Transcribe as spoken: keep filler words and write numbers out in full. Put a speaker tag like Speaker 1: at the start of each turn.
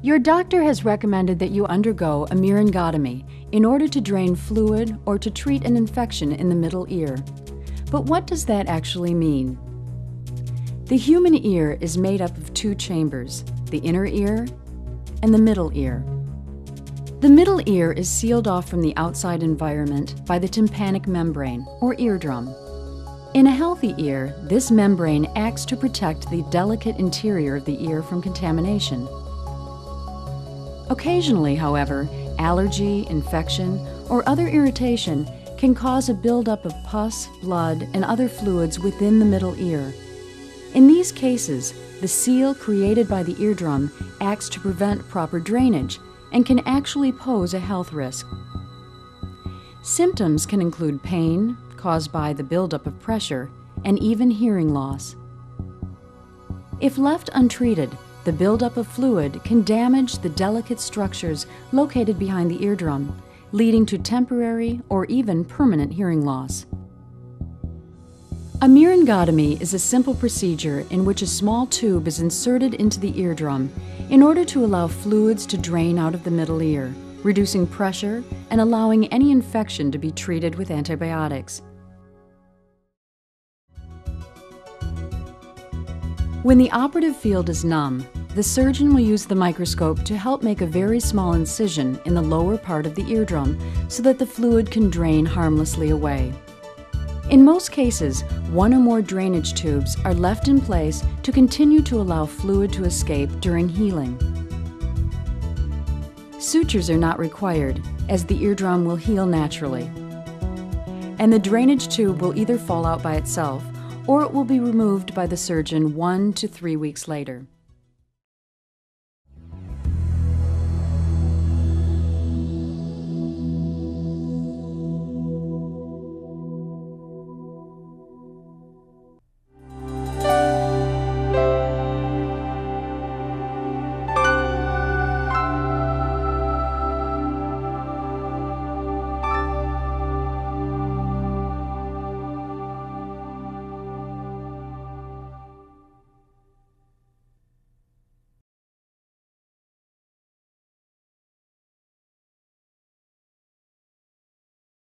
Speaker 1: Your doctor has recommended that you undergo a myringotomy in order to drain fluid or to treat an infection in the middle ear. But what does that actually mean? The human ear is made up of two chambers, the inner ear and the middle ear. The middle ear is sealed off from the outside environment by the tympanic membrane, or eardrum. In a healthy ear, this membrane acts to protect the delicate interior of the ear from contamination. Occasionally, however, allergy, infection, or other irritation can cause a buildup of pus, blood, and other fluids within the middle ear. In these cases, the seal created by the eardrum acts to prevent proper drainage and can actually pose a health risk. Symptoms can include pain caused by the buildup of pressure and even hearing loss. If left untreated, the buildup of fluid can damage the delicate structures located behind the eardrum, leading to temporary or even permanent hearing loss. A myringotomy is a simple procedure in which a small tube is inserted into the eardrum in order to allow fluids to drain out of the middle ear, reducing pressure and allowing any infection to be treated with antibiotics. When the operative field is numb, the surgeon will use the microscope to help make a very small incision in the lower part of the eardrum so that the fluid can drain harmlessly away. In most cases, one or more drainage tubes are left in place to continue to allow fluid to escape during healing. Sutures are not required, as the eardrum will heal naturally. And the drainage tube will either fall out by itself, or it will be removed by the surgeon one to three weeks later.